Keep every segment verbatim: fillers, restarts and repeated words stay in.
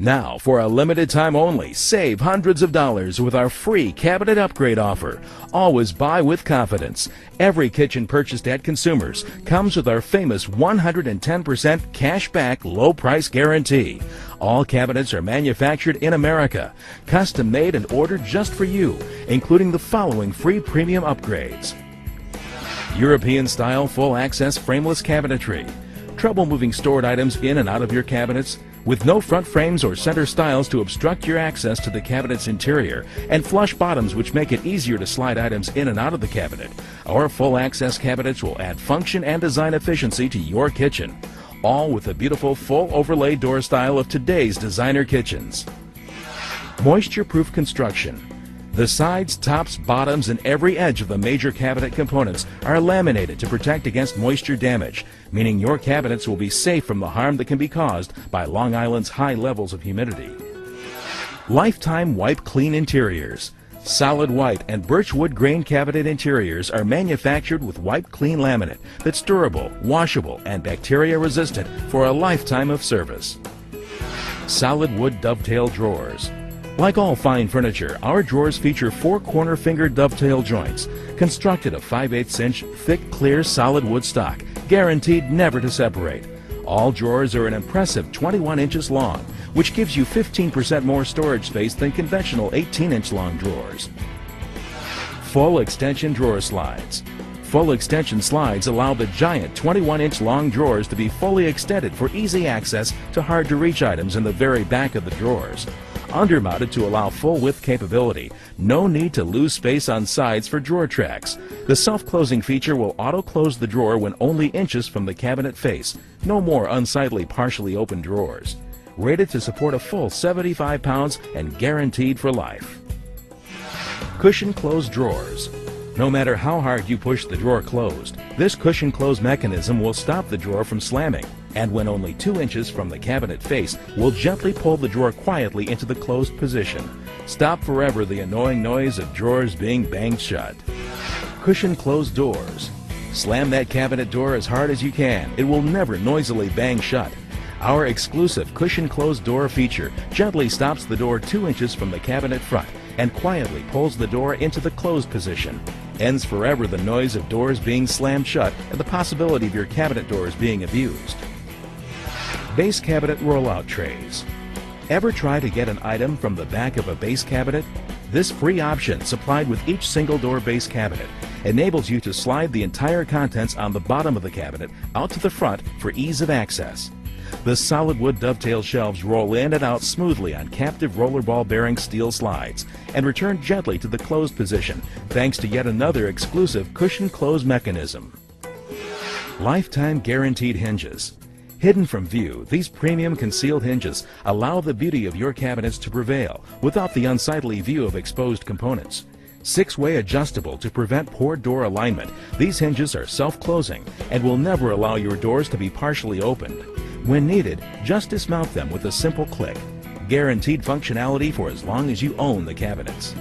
Now, for a limited time only, save hundreds of dollars with our free cabinet upgrade offer. Always buy with confidence. Every kitchen purchased at Consumers comes with our famous one hundred ten percent cash back low price guarantee. All cabinets are manufactured in America, custom made and ordered just for you, including the following free premium upgrades: European style full access frameless cabinetry. Trouble moving stored items in and out of your cabinets? With no front frames or center stiles to obstruct your access to the cabinet's interior, and flush bottoms which make it easier to slide items in and out of the cabinet, our full access cabinets will add function and design efficiency to your kitchen, all with the beautiful full overlay door style of today's designer kitchens. Moisture-proof construction. The sides, tops, bottoms, and every edge of the major cabinet components are laminated to protect against moisture damage, meaning your cabinets will be safe from the harm that can be caused by Long Island's high levels of humidity. Lifetime Wipe Clean Interiors. Solid white and birchwood grain cabinet interiors are manufactured with Wipe Clean laminate that's durable, washable, and bacteria resistant for a lifetime of service. Solid wood dovetail drawers. Like all fine furniture, our drawers feature four corner finger dovetail joints, constructed of five eighths inch thick, clear, solid wood stock, guaranteed never to separate. All drawers are an impressive twenty-one inches long, which gives you fifteen percent more storage space than conventional eighteen inch long drawers. Full extension drawer slides. Full extension slides allow the giant twenty-one inch long drawers to be fully extended for easy access to hard to reach items in the very back of the drawers. Undermounted to allow full width capability, no need to lose space on sides for drawer tracks. The self-closing feature will auto-close the drawer when only inches from the cabinet face. No more unsightly partially open drawers. Rated to support a full seventy-five pounds and guaranteed for life. Cushion closed drawers. No matter how hard you push the drawer closed, this cushion close mechanism will stop the drawer from slamming, and when only two inches from the cabinet face, will gently pull the drawer quietly into the closed position. Stop forever the annoying noise of drawers being banged shut. Cushion closed doors. Slam that cabinet door as hard as you can. It will never noisily bang shut. Our exclusive cushion closed door feature gently stops the door two inches from the cabinet front and quietly pulls the door into the closed position. Ends forever the noise of doors being slammed shut and the possibility of your cabinet doors being abused. Base cabinet rollout trays. Ever try to get an item from the back of a base cabinet? This free option, supplied with each single door base cabinet, enables you to slide the entire contents on the bottom of the cabinet out to the front for ease of access. The solid wood dovetail shelves roll in and out smoothly on captive rollerball bearing steel slides and return gently to the closed position thanks to yet another exclusive cushion close mechanism. Lifetime guaranteed hinges. Hidden from view, these premium concealed hinges allow the beauty of your cabinets to prevail without the unsightly view of exposed components. Six-way adjustable to prevent poor door alignment, these hinges are self-closing and will never allow your doors to be partially opened. When needed, just dismount them with a simple click. Guaranteed functionality for as long as you own the cabinets.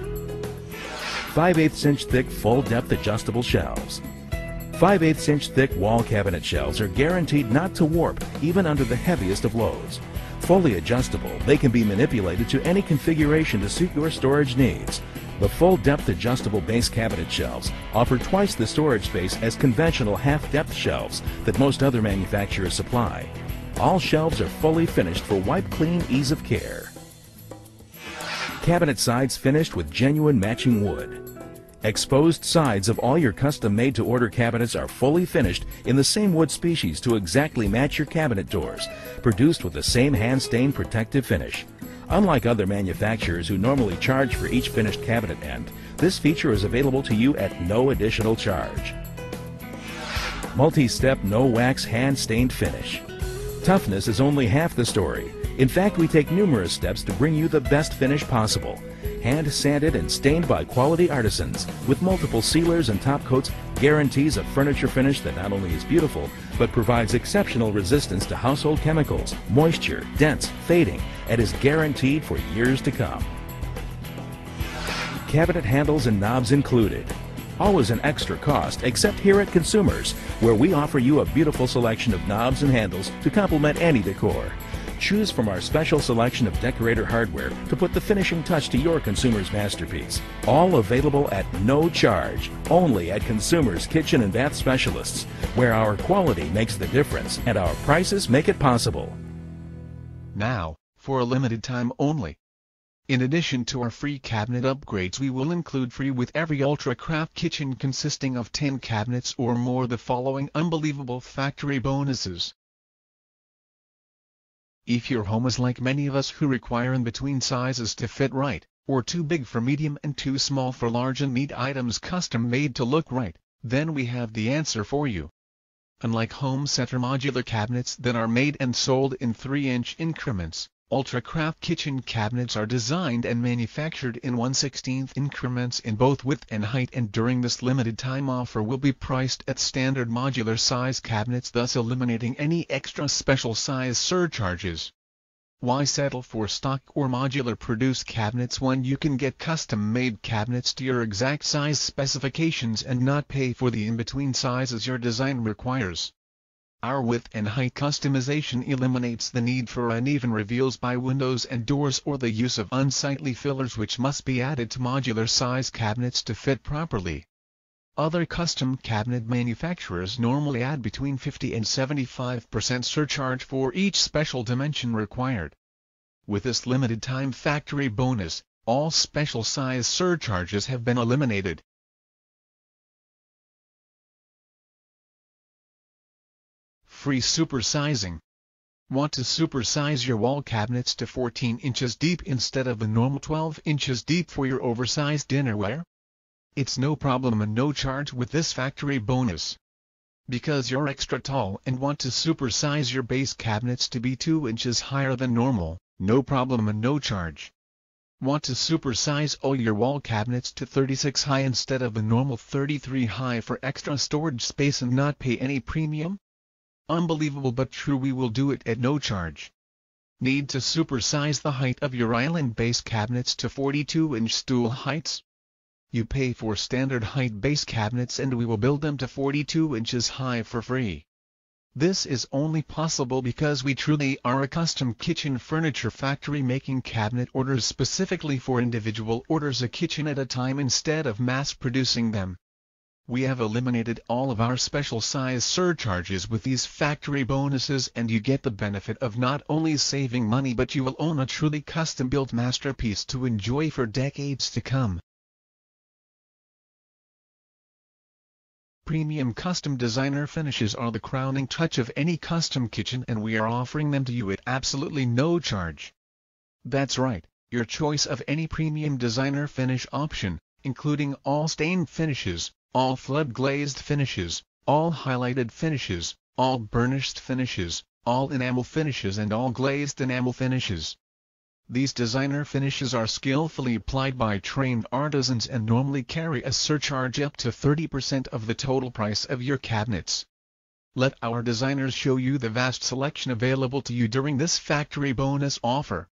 five eighths inch thick full depth adjustable shelves. five eighths inch thick wall cabinet shelves are guaranteed not to warp even under the heaviest of loads. Fully adjustable, they can be manipulated to any configuration to suit your storage needs. The full depth adjustable base cabinet shelves offer twice the storage space as conventional half depth shelves that most other manufacturers supply. All shelves are fully finished for wipe clean ease of care. Cabinet sides finished with genuine matching wood. Exposed sides of all your custom made to order cabinets are fully finished in the same wood species to exactly match your cabinet doors, produced with the same hand stain protective finish. Unlike other manufacturers who normally charge for each finished cabinet end, this feature is available to you at no additional charge. Multi-step no wax hand stained finish. Toughness is only half the story. In fact, we take numerous steps to bring you the best finish possible. Hand sanded and stained by quality artisans with multiple sealers and top coats guarantees a furniture finish that not only is beautiful but provides exceptional resistance to household chemicals, moisture, dents, fading, and is guaranteed for years to come. Cabinet handles and knobs included. Always an extra cost, except here at Consumers, where we offer you a beautiful selection of knobs and handles to complement any decor. Choose from our special selection of decorator hardware to put the finishing touch to your consumer's masterpiece. All available at no charge, only at Consumers Kitchen and Bath Specialists, where our quality makes the difference and our prices make it possible. Now, for a limited time only, in addition to our free cabinet upgrades, we will include free with every UltraCraft kitchen consisting of ten cabinets or more the following unbelievable factory bonuses. If your home is like many of us who require in-between sizes to fit right, or too big for medium and too small for large and need items custom made to look right, then we have the answer for you. Unlike home center modular cabinets that are made and sold in three inch increments, UltraCraft kitchen cabinets are designed and manufactured in one sixteenth increments in both width and height, and during this limited time offer will be priced at standard modular size cabinets, thus eliminating any extra special size surcharges. Why settle for stock or modular produced cabinets when you can get custom-made cabinets to your exact size specifications and not pay for the in-between sizes your design requires? Our width and height customization eliminates the need for uneven reveals by windows and doors or the use of unsightly fillers which must be added to modular size cabinets to fit properly. Other custom cabinet manufacturers normally add between fifty and seventy-five percent surcharge for each special dimension required. With this limited time factory bonus, all special size surcharges have been eliminated. Free supersizing. Want to supersize your wall cabinets to fourteen inches deep instead of the normal twelve inches deep for your oversized dinnerware? It's no problem and no charge with this factory bonus. Because you're extra tall and want to supersize your base cabinets to be two inches higher than normal, no problem and no charge. Want to supersize all your wall cabinets to thirty-six high instead of the normal thirty-three high for extra storage space and not pay any premium? Unbelievable but true, we will do it at no charge. Need to supersize the height of your island base cabinets to forty-two inch stool heights? You pay for standard height base cabinets and we will build them to forty-two inches high for free. This is only possible because we truly are a custom kitchen furniture factory making cabinet orders specifically for individual orders, a kitchen at a time, instead of mass producing them. We have eliminated all of our special size surcharges with these factory bonuses, and you get the benefit of not only saving money but you will own a truly custom built masterpiece to enjoy for decades to come. Premium custom designer finishes are the crowning touch of any custom kitchen, and we are offering them to you at absolutely no charge. That's right, your choice of any premium designer finish option, including all stain finishes, all flood glazed finishes, all highlighted finishes, all burnished finishes, all enamel finishes and all glazed enamel finishes. These designer finishes are skillfully applied by trained artisans and normally carry a surcharge up to thirty percent of the total price of your cabinets. Let our designers show you the vast selection available to you during this factory bonus offer.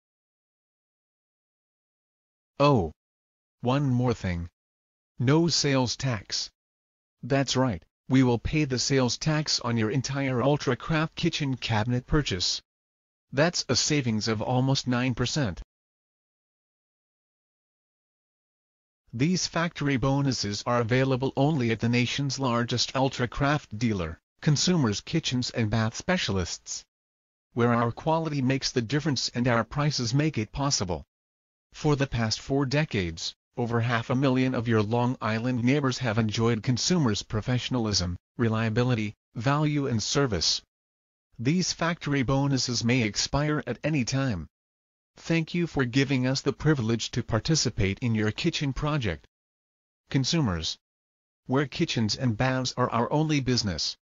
Oh, one more thing. No sales tax. That's right, we will pay the sales tax on your entire UltraCraft kitchen cabinet purchase. That's a savings of almost nine percent. These factory bonuses are available only at the nation's largest UltraCraft dealer, Consumers Kitchens and Bath Specialists, where our quality makes the difference and our prices make it possible. For the past four decades, over half a million of your Long Island neighbors have enjoyed Consumers' professionalism, reliability, value and service. These factory bonuses may expire at any time. Thank you for giving us the privilege to participate in your kitchen project. Consumers, where kitchens and baths are our only business.